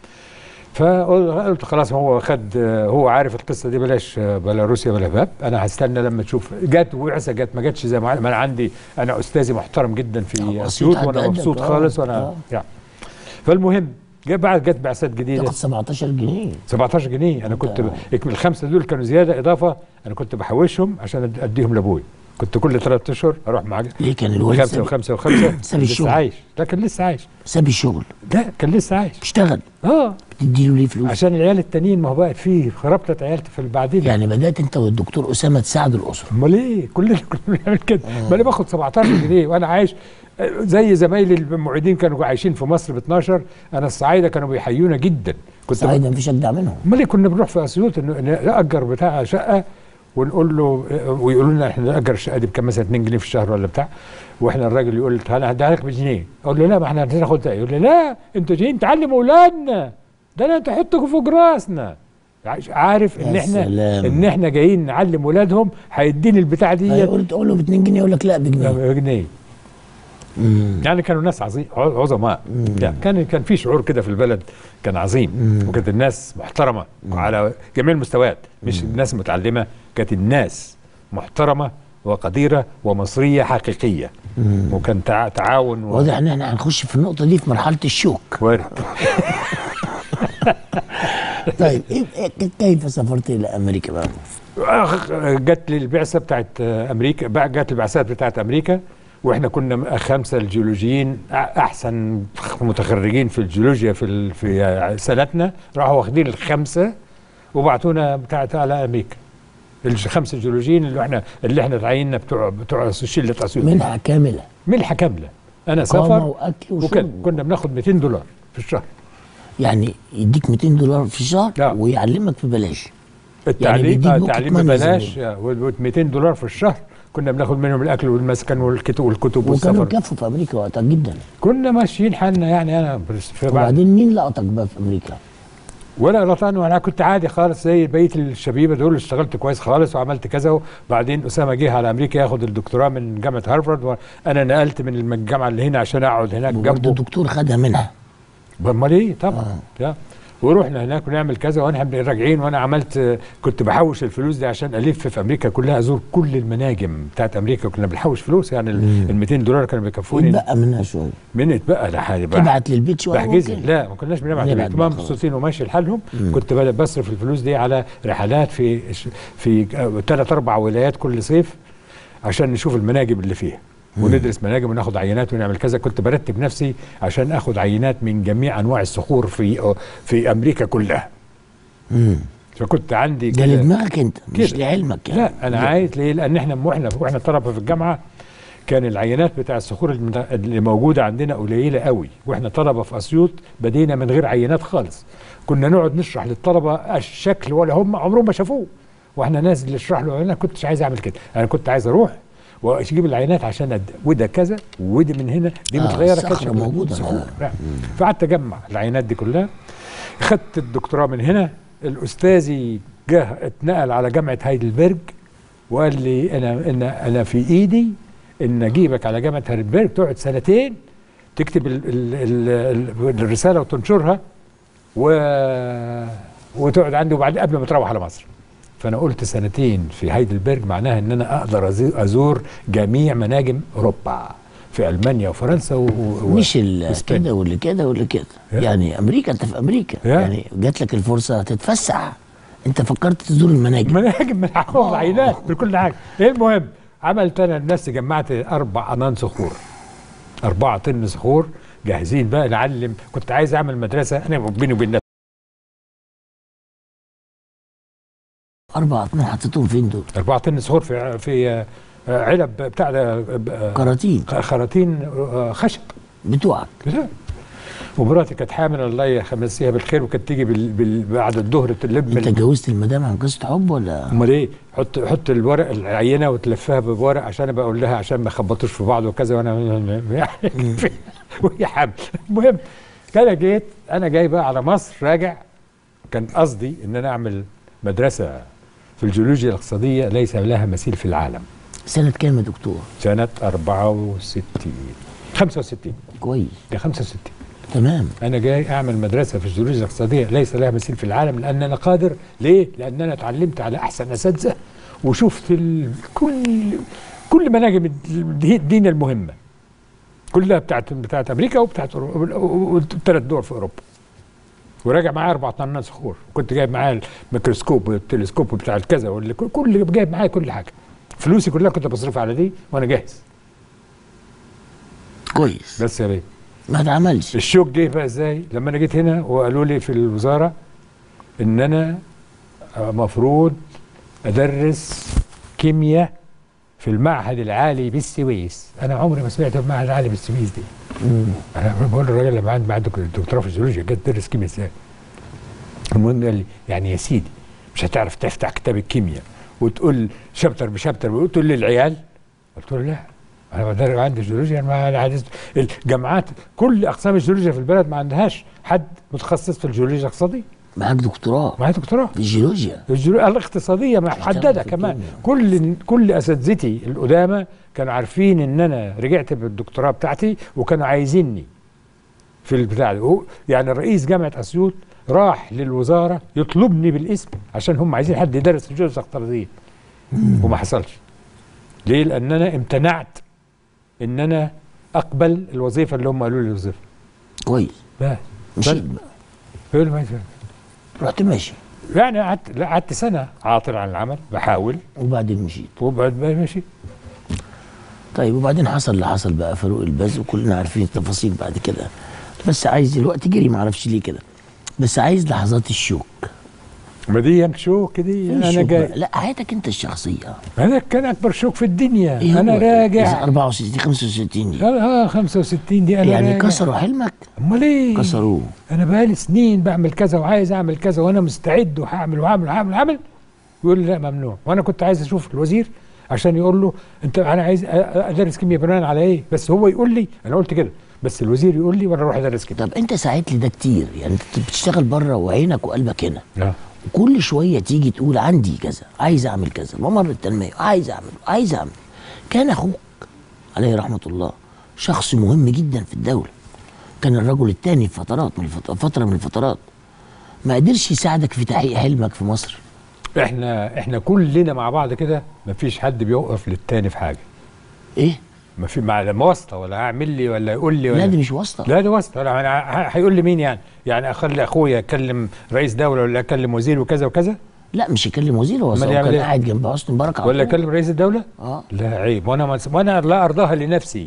فقلت خلاص هو خد، هو عارف القصه دي، بلاش بلا روسيا بلا باب، انا هستنى لما تشوف. جت وعسه جت ما جاتش زي ما انا عندي، انا استاذي محترم جدا في اسيوط وانا مبسوط خالص وانا آه. يعني. فالمهم جت بعد جت بعثات جديده تاخد سبعتاشر جنيه سبعتاشر جنيه. انا كنت ب... الخمسه دول كانوا زياده اضافه، انا كنت بحوشهم عشان اديهم لابوي. كنت كل ثلاث اشهر اروح معاه. ليه كان الوالد خمسه وخمسه وخمسه ساب الشغل؟ لسه عايش. لا كان لسه عايش. ساب الشغل؟ لا كان لسه عايش. بيشتغل؟ اه. بتديله ليه فلوس؟ عشان العيال التانيين، ما هو بقت فيه رابطه عيال في بعدين. يعني بدات انت والدكتور اسامه تساعدوا الاسره؟ امال ايه؟ كلنا كنا بنعمل كده. ما انا باخد سبعتاشر جنيه وانا عايش زي زمايلي المعيدين كانوا عايشين في مصر ب اتناشر. انا الصعايده كانوا بيحيونا جدا. كنت الصعايده مفيش اجدع منهم. امال ايه؟ كنا بنروح في اسيوط نأجر بتاع شقه ونقول له، ويقولوا لنا احنا نأجر الشقه دي بكام مثلا اتنين جنيه في الشهر ولا بتاع، واحنا الراجل يقول انا هديها لك بجنيه، اقول له لا ما احنا هناخد ده، يقول لي لا انتوا جايين تعلموا اولادنا، ده انا تحطكم فوق راسنا. عارف ان احنا سلام. ان احنا جايين نعلم اولادهم، هيديني البتاع دي هيقول تقول له ب اتنين جنيه يقول لك لا بجنيه. بجنيه. يعني كانوا ناس عظيم عظماء، يعني كان كان في شعور كده في البلد كان عظيم. مم. وكانت الناس محترمه مم. على جميع المستويات، مش مم. الناس متعلمه، كانت الناس محترمه وقديره ومصريه حقيقيه. مم. وكان تع... تعاون و... واضح ان احنا هنخش في النقطه دي في مرحله الشوك. وارد. طيب كيف سافرت الى امريكا بقى؟ جت لي البعثه بتاعت امريكا بقى، جت البعثات بتاعت امريكا، واحنا كنا خمسه الجيولوجيين احسن متخرجين في الجيولوجيا في في سنتنا، راحوا واخدين الخمسه وبعتونا بتاعت على امريكا. الخمسه الجيولوجيين اللي احنا اللي احنا تعيننا بتوع بتوع شله اسيوط. منحه كامله. منحه كامله. انا سفر واكل وشرب. كنا بناخد ميتين دولار في الشهر. يعني يديك ميتين دولار في الشهر لا. ويعلمك ببلاش. التعليم يعني التعليم ببلاش و200 دولار في الشهر. كنا بناخد منهم الاكل والمسكن والكتب والكتب والسفر. وكانوا كفوا في امريكا وقتها جدا. كنا ماشيين حالنا يعني. انا وبعدين مين لقطك بقى في امريكا؟ ولا لقطاني، وانا كنت عادي خالص زي بقيه الشبيبه دول، اشتغلت كويس خالص وعملت كذا. وبعدين اسامه جه على امريكا ياخد الدكتوراه من جامعه هارفارد، وانا نقلت من الجامعه اللي هنا عشان اقعد هناك جنبه. برضه الدكتور خدها منها. امال ايه؟ طبعا. آه. ورحنا هناك ونعمل كذا، وانا راجعين وانا عملت كنت بحوش الفلوس دي عشان الف في امريكا كلها، ازور كل المناجم بتاعت امريكا. كنا بنحوش فلوس يعني. ال ميتين دولار كانوا بيكفوني. اتبقى منها شويه. من اتبقى لحالي بقى. تبعت للبيت شويه؟ بحجز. لا ما كناش بنبعت للبيت، ما مبسوطين وماشي لحالهم. كنت بصرف الفلوس دي على رحلات في في ثلاث اربع ولايات كل صيف عشان نشوف المناجم اللي فيها. وندرس مناجم وناخد عينات ونعمل كذا. كنت برتب نفسي عشان اخد عينات من جميع انواع الصخور في في امريكا كلها. امم فكنت عندي ده لدماغك انت مش لعلمك يعني. لا انا عايز ليه؟ لان احنا واحنا واحنا طلبه في الجامعه كان العينات بتاع الصخور اللي موجوده عندنا قليله قوي، واحنا طلبه في اسيوط بدينا من غير عينات خالص. كنا نقعد نشرح للطلبه الشكل ولا هم عمرهم ما شافوه، واحنا ناس اللي نشرح له. انا كنتش عايز اعمل كده، انا كنت عايز اروح واجيب العينات عشان أد... وده كذا ودي من هنا دي آه متغيره كانت موجوده. آه. فقعدت اجمع العينات دي كلها. خدت الدكتوراه من هنا. الاستاذي جه اتنقل على جامعه هايدلبرج وقال لي انا انا انا في ايدي ان اجيبك على جامعه هايدلبرج تقعد سنتين تكتب ال ال ال الرساله وتنشرها و... وتقعد عندي وبعد قبل ما تروح على مصر. فأنا قلت سنتين في هايدلبرج معناها إن أنا أقدر أزور جميع مناجم أوروبا. في المانيا وفرنسا و... و... مش اللي كده واللي كده واللي كده، يعني امريكا، انت في امريكا يا. يعني جات لك الفرصه تتفسح، انت فكرت تزور المناجم. مناجم من العينات بكل حاجه. المهم عملت انا لنفسي، جمعت اربع انان صخور، اربعه طن صخور جاهزين بقى نعلم. كنت عايز اعمل مدرسه انا بيني وبين نفسي. اربع اطنان حطيتهم فين دول؟ اربعه طن صخور في في علب بتاع ده كراتين خراطين خشب بتوعك. ومراتي كانت حامل الله يمسيها بالخير، وكانت تيجي بال... بال... بعد الظهر تلم. انت اتجوزت المدام عن قصه حب ولا؟ امال ايه؟ حط حط الورق العينه وتلفها بورق عشان ابقى اقول لها عشان ما يخبطوش في بعض وكذا، وانا وهي حامل. المهم انا جيت انا جاي بقى على مصر راجع، كان قصدي ان انا اعمل مدرسه في الجيولوجيا الاقتصاديه ليس لها مثيل في العالم. سنه كام يا دكتور؟ سنه أربعة وستين خمسة وستين. كويس. دي خمسة وستين. تمام. انا جاي اعمل مدرسه في الجيولوجيا الاقتصاديه ليس لها مثيل في العالم، لان انا قادر. ليه؟ لان انا اتعلمت على احسن اساتذه، وشفت ال... كل كل مناجم الدين المهمه كلها بتاعت بتاعت امريكا وبتاعت والثلاث دول في اوروبا. وراجع معايا اربع طنان صخور، وكنت جايب معايا الميكروسكوب والتلسكوب بتاع الكذا، واللي كل جايب معايا كل حاجه. فلوسي كلها كنت بصرفها على دي وانا جاهز. كويس. بس يا بيه ما اتعملش. الشوك جه بقى ازاي؟ لما انا جيت هنا وقالوا لي في الوزاره ان انا مفروض ادرس كيمياء في المعهد العالي بالسويس. انا عمري ما سمعت المعهد العالي بالسويس دي. مم. انا بقول للراجل لما عندي معاه دكتوراه في الجيولوجيا جاي تدرس كيمياء ازاي؟ المهم قال لي يعني يا سيدي مش هتعرف تفتح كتاب الكيمياء وتقول شابتر بشابتر وتقول للعيال؟ قلت له لا، انا بدرس عندي الجيولوجيا، ما الجامعات كل اقسام الجيولوجيا في البلد ما عندهاش حد متخصص في الجيولوجيا الاقتصاديه. معاك دكتوراه؟ معايا دكتوراه في الجيولوجيا. الجيولوجيا الاقتصاديه محدده كمان. كل كل اساتذتي القدامى كانوا عارفين ان انا رجعت بالدكتوراه بتاعتي، وكانوا عايزيني في البتاع ده. يعني رئيس جامعه اسيوط راح للوزاره يطلبني بالاسم عشان هم عايزين حد يدرس الجيولوجيا الاقتصاديه، وما حصلش. ليه؟ لان انا امتنعت ان انا اقبل الوظيفه اللي هم قالوا لي الوظيفه. كويس. بس مشيت بقى. رحت ماشي. يعني قعدت قعدت سنه عاطل عن العمل بحاول، وبعدين مشيت. وبعد ما مشيت. طيب وبعدين حصل اللي حصل بقى فاروق الباز، وكلنا عارفين التفاصيل بعد كده. بس عايز الوقت جري، ما اعرفش ليه كده، بس عايز لحظات الشوك. ما دي شوك دي انا جاي. لا حياتك انت الشخصيه. هذا كان اكبر شوك في الدنيا. إيه انا راجع أربعة وستين خمسة وستين دي. اه خمسة وستين دي انا يعني راجع. كسروا حلمك؟ امال ايه؟ كسروه. انا بقالي سنين بعمل كذا وعايز اعمل كذا وانا مستعد وهعمل وهعمل وهعمل وهعمل، يقول لي لا ممنوع. وانا كنت عايز اشوف الوزير عشان يقول له انت انا عايز ادرس كيمياء بناء على ايه؟ بس هو يقول لي، انا قلت كده، بس الوزير يقول لي وانا اروح ادرس كده. طب انت ساعدت لي ده كتير، يعني انت بتشتغل بره وعينك وقلبك هنا. لا. وكل شويه تيجي تقول عندي كذا، عايز اعمل كذا، ممر التنميه عايز اعمل عايز اعمل. كان اخوك عليه رحمه الله شخص مهم جدا في الدوله، كان الرجل الثاني في فترات من الفت... فتره من الفترات، ما قدرش يساعدك في تحقيق حلمك في مصر. احنا احنا كلنا مع بعض كده، ما فيش حد بيوقف للتاني في حاجه. ايه؟ ما في مع لا واسطه ولا هعمل لي ولا يقول لي ولا. لا دي مش واسطه. لا دي واسطه. هيقول لي مين يعني؟ يعني اخلي اخويا يكلم رئيس دوله ولا اكلم وزير وكذا وكذا؟ لا مش يكلم وزير، هو كان إيه؟ قاعد جنب حسني مبارك ولا يكلم رئيس الدوله؟ اه لا عيب. وانا ما وانا لا ارضاها لنفسي.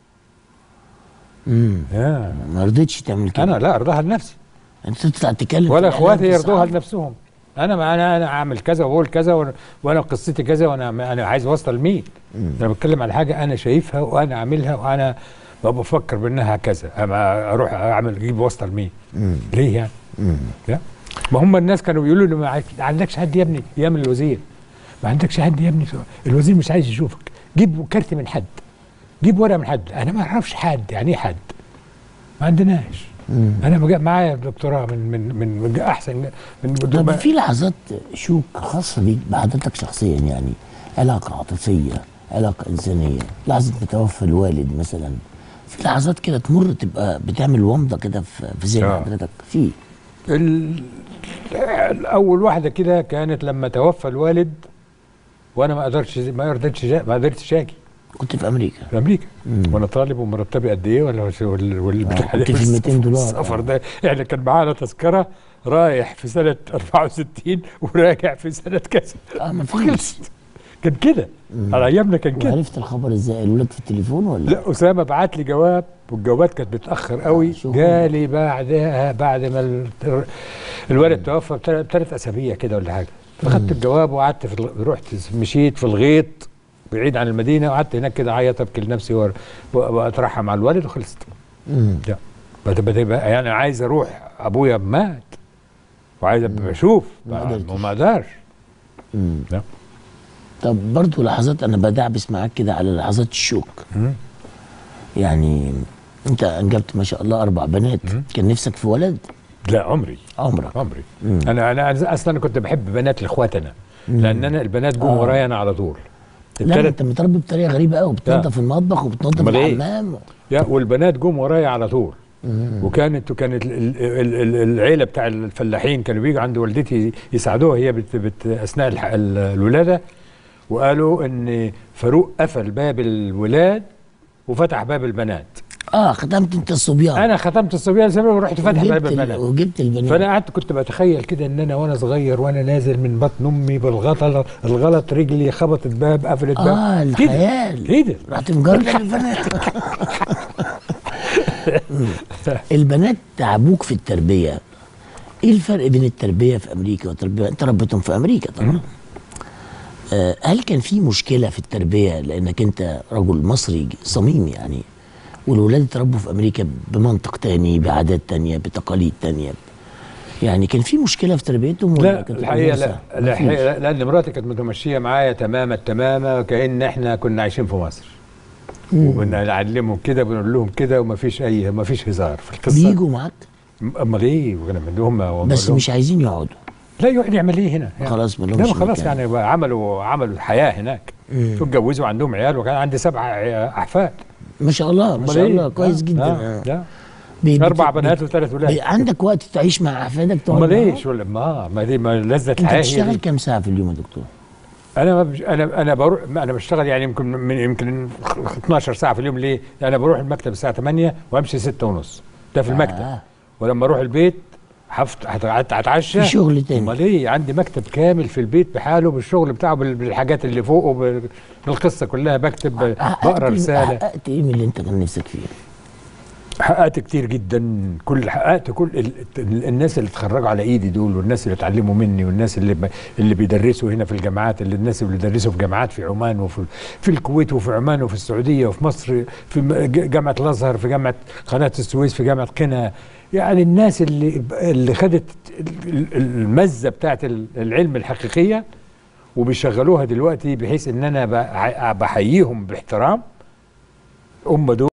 امم ما رضيتش تعمل كده. انا لا ارضاها لنفسي. انت تطلع تتكلم ولا اخواتي يرضوها لنفسهم. انا ما انا انا اعمل كذا واقول كذا وانا, وأنا قصتي كذا، وانا انا عايز اوصل لمين؟ انا بتكلم على حاجه انا شايفها وانا عاملها وانا بفكر بانها كذا، اما اروح اعمل اجيب واسطه لمين؟ ليه يعني؟ لا ما هم الناس كانوا بيقولوا لي ما عندكش حد يا ابني يعمل الوزير، ما عندكش حد يا ابني، الوزير مش عايز يشوفك، جيب كارت من حد، جيب ورقه من حد. انا ما اعرفش حد، يعني ايه حد؟ ما عندناش. مم. انا معايا دكتوراه من من من, من احسن من. طب في لحظات شوك خاصه بيك بحضرتك شخصيا، يعني علاقه عاطفيه، علاقه انسانيه، لحظه متوفى الوالد مثلا، في لحظات كده تمر تبقى بتعمل ومضه كده في ذهن حضرتك؟ في اول واحده كده كانت لما توفى الوالد، وانا ما قدرتش ما قدرتش ما قدرتش اجي. كنت في امريكا. في امريكا مم. وانا طالب ومرتبي قد ايه ولا وال وال آه كنت في مئتين دولار. السفر ده احنا كان معانا تذكره رايح في سنه أربعة وستين وراجع في سنه كذا. اه ما فيش. كان كده على ايامنا كان كده. عرفت الخبر ازاي؟ الولاد في التليفون ولا؟ لا اسامه بعت لي جواب والجوابات كانت بتاخر قوي. جالي بعدها بعد ما الولد توفى بثلاث اسابيع كده ولا حاجه. فاخدت الجواب وقعدت في رحت مشيت في الغيط بعيد عن المدينه وقعدت هناك كده اعيط ابكي لنفسي واترحم على الوالد وخلصت. امم بقى يعني عايز اروح ابويا مات وعايز اشوف وما اقدرش. امم طب برضه لحظات انا بدعبس معاك كده على لحظات الشوك. مم. يعني انت انجبت ما شاء الله اربع بنات. مم. كان نفسك في ولد؟ لا عمري عمرك عمري مم. انا انا اصلا كنت بحب بنات لاخواتنا لان انا البنات جم آه. ورايا انا على طول. لا انت متربي بطريقه غريبه قوي بتنظف المطبخ وبتنظف الحمام يا والبنات جم ورايا على طول. مم. وكانت وكانت العيله بتاع الفلاحين كانوا بيجوا عند والدتي يساعدوها هي بت بت اثناء الولاده وقالوا ان فاروق قفل باب الولاد وفتح باب البنات. اه ختمت انت الصبيان. انا ختمت الصبيان زمان ورحت فاتح باب البنات وجبت البنات. فانا قعدت كنت بتخيل كده ان انا وانا صغير وانا نازل من بطن امي بالغلط الغلط رجلي خبطت باب قفلت باب. اه الخيال كده رحت مجرد البنات. البنات تعبوك في التربيه. ايه الفرق بين التربيه في امريكا والتربيه انت ربيتهم في امريكا طبعا؟ آه هل كان في مشكله في التربيه لانك انت رجل مصري صميم يعني والولاد اتربوا في امريكا بمنطق تاني بعادات تانية بتقاليد تانية يعني كان في مشكله في تربيتهم ولا لا الحقيقه لا الحقيقه لان مراتي كانت متمشيه معايا تماما تماما كأن احنا كنا عايشين في مصر. وبنعلمهم كده بنقول لهم كده وما فيش اي ما فيش هزار في القصه. بيجوا معاك؟ امال ايه هم بس مش عايزين يقعدوا. لا يقعد يعمل ايه هنا يعني خلاص ما لهمش خلاص يعني عملوا عملوا حياه هناك واتجوزوا عندهم عيال وكان عندي سبع احفاد ما شاء الله ما شاء الله إيه؟ كويس جدا. آه. آه. اربع بنات وثلاث ولاد. عندك وقت تعيش مع احفادك تقعد امال ايه شو ما ما دي ما لذة الحياه. انت بتشتغل كام ساعه في اليوم يا دكتور؟ انا ما بش... انا انا بروح انا بشتغل يعني يمكن من يمكن اثناشر ساعه في اليوم. ليه؟ انا بروح المكتب الساعه ثمانية وامشي ستة ونص ده في المكتب. آه. ولما اروح البيت هفت هتعشى في شغل تاني. امال ايه عندي مكتب كامل في البيت بحاله بالشغل بتاعه بالحاجات اللي فوقه بالقصه كلها بكتب بقرا رساله. حققت ايه من اللي انت كان نفسك فيه؟ حققت كتير جدا. كل حققت كل ال... الناس اللي اتخرجوا على ايدي دول والناس اللي اتعلموا مني والناس اللي ب... اللي بيدرسوا هنا في الجامعات اللي الناس اللي بيدرسوا في جامعات في عمان وفي في الكويت وفي عمان وفي السعوديه وفي مصر في جامعه الازهر في جامعه قناه السويس في جامعه قنا. يعني الناس اللي اللي خدت المزه بتاعت العلم الحقيقيه وبيشغلوها دلوقتي بحيث ان انا بحييهم باحترام. هم دول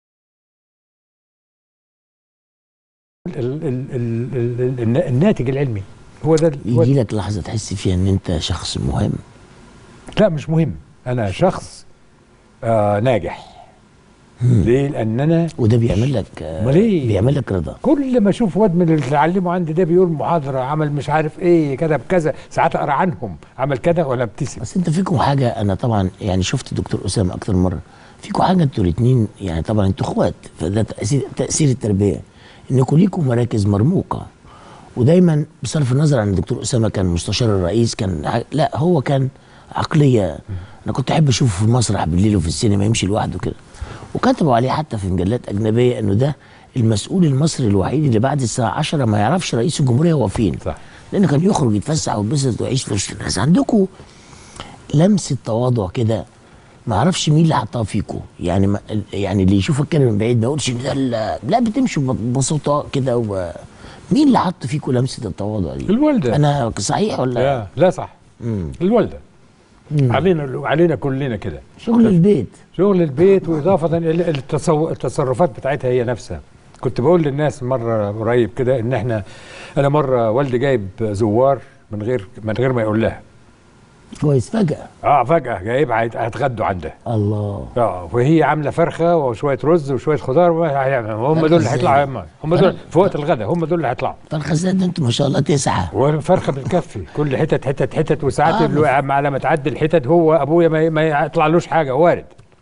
ال ال ال ال الناتج العلمي هو ده. يجي لك لحظه تحس فيها ان انت شخص مهم؟ لا مش مهم. انا شخص آه ناجح. ليه؟ لان انا وده بيعمل لك آه بيعمل لك رضا. كل ما اشوف واد من اللي علمه عندي ده بيقول محاضره عمل مش عارف ايه كذا بكذا ساعات اقرا عنهم عمل كذا ولا ابتسم. بس انت فيكم حاجه انا طبعا يعني شفت دكتور اسامه اكتر مره فيكم حاجه انتوا الاثنين يعني طبعا انتوا اخوات فده تاثير تاثير التربيه انكم ليكم مراكز مرموقه ودايما بصرف النظر عن الدكتور اسامه كان مستشار الرئيس كان لا هو كان عقليه. انا كنت احب اشوفه في المسرح بالليل وفي السينما يمشي لوحده كده وكتبوا عليه حتى في مجلات اجنبيه انه ده المسؤول المصري الوحيد اللي بعد الساعه عشرة ما يعرفش رئيس الجمهوريه هو فين. صح. لانه كان يخرج يتفسح ويتبسط ويعيش في وسط الناس. عندكم لمسه تواضع كده ما اعرفش مين اللي حطها فيكم يعني ما يعني اللي يشوفك كده من بعيد ما يقولش ده لا بتمشوا ببساطه كده. مين اللي حط فيكم لمسه التواضع دي؟ الوالده. انا صحيح ولا لا لا صح. مم. الوالده. مم. علينا علينا كلنا كده شغل البيت شغل البيت واضافه التصرفات بتاعتها هي نفسها. كنت بقول للناس مره قريب كده ان احنا انا مره والدي جايب زوار من غير من غير ما يقول لها. كويس فجأة. اه فجأة جايب هيتغدوا عندها. الله. اه وهي عاملة فرخة وشوية رز وشوية خضار هم دول اللي هيطلعوا هم دول في وقت الغداء هم دول اللي هيطلعوا. فرخة زي ده انتوا ما شاء الله تسعة. وفرخة بالكفي كل حتت حتت حتت وساعات آه على ما تعدي الحتت هو ابويا ما, ما يطلعلوش حاجة وارد.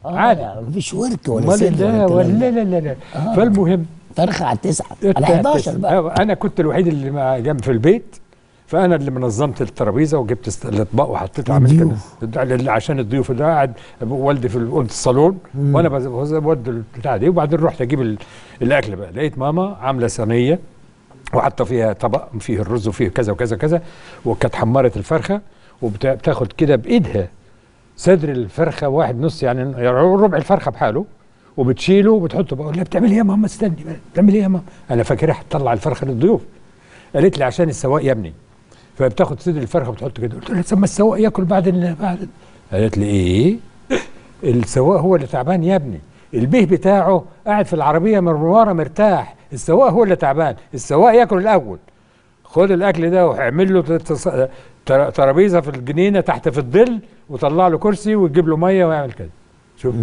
آه عادي، مفيش ورك ولا امال صدر لا ولا ولا الكلام ده. لا لا لا آه. فالمهم فرخه على التسعه على حداشر بقى. انا كنت الوحيد اللي مع- جنب في البيت، فانا اللي منظمت الترابيزه وجبت است- الاطباق وحطيتها، عملت الضيوف. كده عشان الضيوف اللي قاعد والدي في ال- الصالون وانا بز- بز- بود البتاع دي. وبعدين رحت اجيب ال- الاكل بقى، لقيت ماما عامله صينيه وحاطه فيها طبق فيه الرز وفيه كذا وكذا كذا، وكانت حمرت الفرخه وبتاخد كده بايدها صدر الفرخه واحد نص يعني ربع الفرخه بحاله، وبتشيله وبتحطه. بقول لها بتعمل ايه يا ماما؟ استني بقى، بتعمل ايه يا ماما؟ انا فاكرها هتطلع الفرخه للضيوف. قالت لي عشان السواق يا ابني. فبتاخد صدر الفرخه وبتحط كده. قلت لها ثم السواق ياكل بعد ال... بعد. قالت لي ايه؟ السواق هو اللي تعبان يا ابني، البيه بتاعه قاعد في العربيه من ورا مرتاح، السواق هو اللي تعبان، السواق ياكل الاول. خد الاكل ده واعمل له تص- تر- ترابيزه في الجنينه تحت في الظل، وطلع له كرسي وتجيب له ميه ويعمل كده. شوف،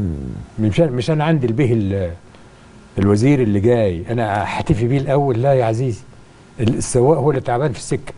مش مش انا عندي البيه ال- الوزير اللي جاي انا احتفي بيه الاول؟ لا يا عزيزي، السواق هو اللي تعبان في السكه.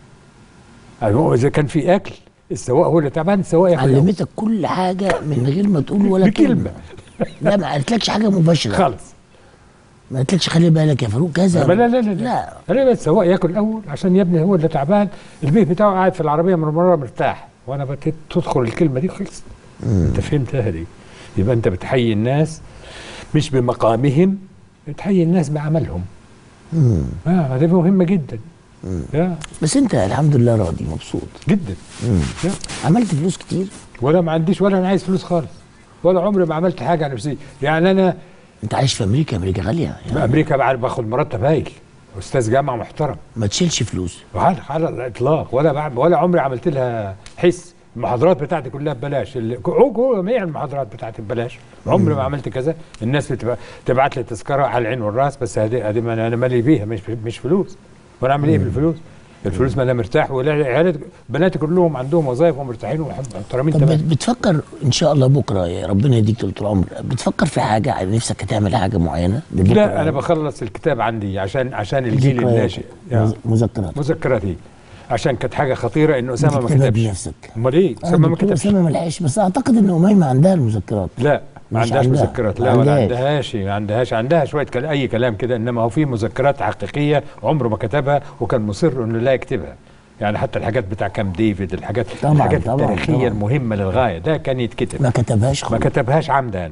يعني اذا كان في اكل السواق هو اللي تعبان، السواق ياكل الأول. علمتك كل حاجه من غير ما تقول ولا بكلمة. كلمه. لا ما قالتلكش حاجه مباشره خالص. ما قالتلكش خلي بالك يا فاروق كذا. لا لا لا لا, لا. لا. السواق ياكل الاول عشان يا ابني هو اللي تعبان، البيه بتاعه قاعد في العربيه من مره مرتاح. وانا بت- تدخل الكلمه دي خلص. انت فهمتها دي؟ يبقى انت بتحيي الناس مش بمقامهم، بتحيي الناس بعملهم. مم. اه دي مهمه جدا. يا بس انت الحمد لله راضي مبسوط. جدا. يا. عملت فلوس كتير. ولا ما عنديش ولا انا عايز فلوس خالص، ولا عمري ما عملت حاجه على نفسي. يعني انا انت عايش في امريكا، امريكا غاليه في يعني. امريكا بعد باخد مرتب هايل، استاذ جامعه محترم ما تشيلش فلوس. على على الاطلاق، ولا بعمل ولا عمري عملت لها حس. المحاضرات بتاعتي كلها ببلاش، ال- كو- كو- جميع المحاضرات بتاعتي ببلاش، عمري ما عملت كذا. الناس بتبقى تبعت لي تذكره على العين والراس، بس هذه هذه ما انا أنا مالي بيها، مش مش فلوس. وانا اعمل ايه بالفلوس؟ الفلوس ما انا مرتاح، وعيالي بناتي كلهم عندهم وظائف ومرتاحين ومحترمين طب تمام. بت- بتفكر ان شاء الله بكره يا ربنا يديك طول العمر، بتفكر في حاجه نفسك تعمل حاجه معينه لبكرة؟ لا انا بخلص الكتاب عندي عشان عشان الجيل ذكريات، الناشئ. يا. مز- مذكرات. مذكراتي عشان كانت حاجه خطيره انه اسامه ما تكتبها كتبش. بنفسك. امال ايه؟ آه، اسامه ما دكتور كتبش. اسامه ما لحقش، بس اعتقد ان اميمه عندها المذكرات. لا ما مش عندهاش عندها. مذكرات، لا ما ولا عندهاش. عندهاش ما عندهاش عندها شويه كلام، اي كلام كده، انما هو في مذكرات حقيقيه عمره ما كتبها، وكان مصر انه لا يكتبها. يعني حتى الحاجات بتاع كام ديفيد، الحاجات طبعاً، الحاجات طبعاً، التاريخيه طبعاً. المهمه للغايه، ده كان يتكتب. ما كتبهاش ما خالص. كتبهاش عمدا.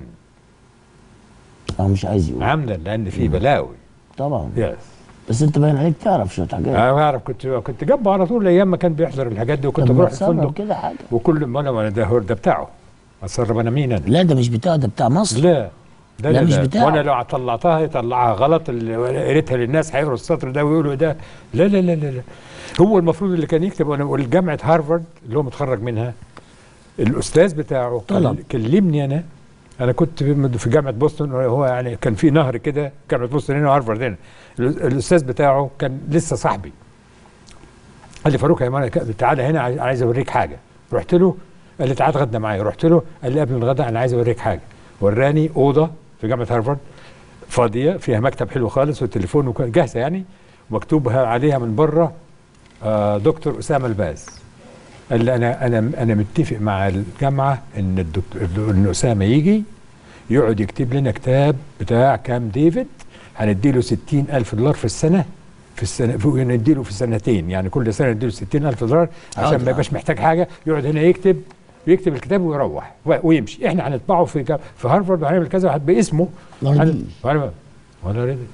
اه مش عايز يقول. عمدا لان في بلاوي. طبعا. يس. بس انت باين عليك تعرف شويه حاجات. انا بعرف، كنت كنت جنبه على طول ايام ما كان بيحضر الحاجات دي، وكنت طب بروح متصرف الفندق كده حاجه. وكل ما انا ده هو ده بتاعه. اتصرف انا مين انا؟ لا ده مش بتاعه، ده بتاع مصر. لا ده لا لا مش لا. بتاعه. وانا لو طلعتها يطلعها غلط، اللي قريتها للناس هيقروا السطر ده ويقولوا ده. لا لا لا لا, لا. هو المفروض اللي كان يكتب. وانا والجامعه هارفارد اللي هو متخرج منها، الاستاذ بتاعه طلب. كلمني انا. انا كنت في جامعه بوسطن، هو يعني كان في نهر كده، جامعه بوسطن هنا وهارفارد هنا. الاستاذ بتاعه كان لسه صاحبي. قال لي فاروق يا مان تعالى هنا، عايز اوريك حاجه. رحت له، قال لي تعالى اتغدى معايا. رحت له، قال لي قبل الغداء انا عايز اوريك حاجه. وراني اوضه في جامعه هارفارد فاضيه، فيها مكتب حلو خالص والتليفون وكان جاهزه يعني، ومكتوب عليها من بره آه دكتور اسامه الباز. قال لي انا انا انا متفق مع الجامعه ان الدكتور ان اسامه يجي يقعد يكتب لنا كتاب بتاع كام ديفيد، هنديله ستين ألف دولار في السنه، في السنه نديله في سنتين، يعني كل سنه نديله ستين ألف دولار عشان ما يبقاش محتاج حاجه، يقعد هنا يكتب ويكتب الكتاب ويروح ويمشي. احنا هنطبعه في في هارفارد وهنعمل كذا باسمه. وانا ولا رضي.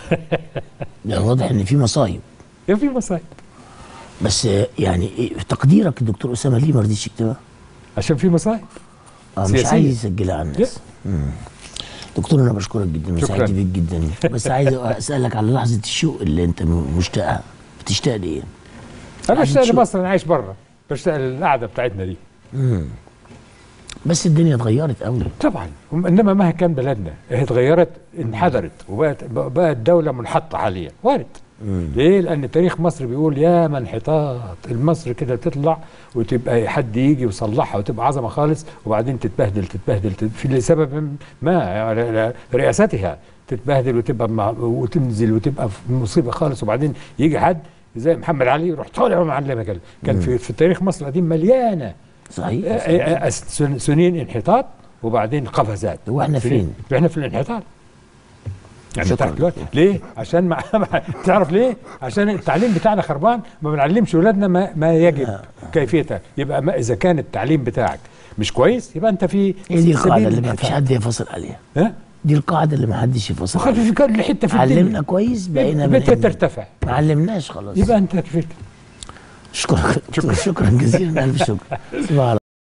ده واضح ان في مصايب. يا في مصايب. بس يعني إيه تقديرك الدكتور اسامه ليه ما رضيش يكتبها؟ عشان في مصايب. اه مش عايز يسجلها على الناس. دكتور انا بشكرك جدا وسعيد بيك جدا، بس عايز اسالك على لحظه الشوق اللي انت مشتاقها. بتشتاق لايه؟ انا بشتاق لمصر، انا عايش بره، بشتاق للقعده بتاعتنا دي. امم بس الدنيا اتغيرت قوي طبعا، انما مهما كان بلدنا هي اتغيرت، انحدرت وبقت بقت دوله منحطه حاليا. وارد. ليه؟ لان تاريخ مصر بيقول يا من انحطاط، مصر كده تطلع وتبقى حد يجي ويصلحها وتبقى عظمه خالص، وبعدين تتبهدل تتبهدل, تتبهدل في لسبب ما، رئاستها تتبهدل وتبقى وتنزل وتبقى في مصيبه خالص، وبعدين يجي حد زي محمد علي يروح طالع معلمه كده. كان في, في تاريخ مصر القديم مليانه صحيح, صحيح. سنين انحطاط وبعدين قفزات. هو احنا فين؟ احنا في الانحدار يعني شكراً. تحت الوقت. ليه؟ عشان ما تعرف ليه؟ عشان التعليم بتاعنا خربان، ما بنعلمش اولادنا ما, ما يجب آه. كيفيته. يبقى ما اذا كان التعليم بتاعك مش كويس يبقى انت في هي دي القاعده سبيل اللي ما فيش الانحدار. حد يفصل عليها. ها؟ دي القاعده اللي ما حدش يفصل عليها. وخلي في كل حته في علمنا الدنيا كويس بقينا يبقى بني آدمين. ترتفع، ما علمناش خلاص. يبقى انت كفيت. شكرا شكرا جزيلا، الف شكر.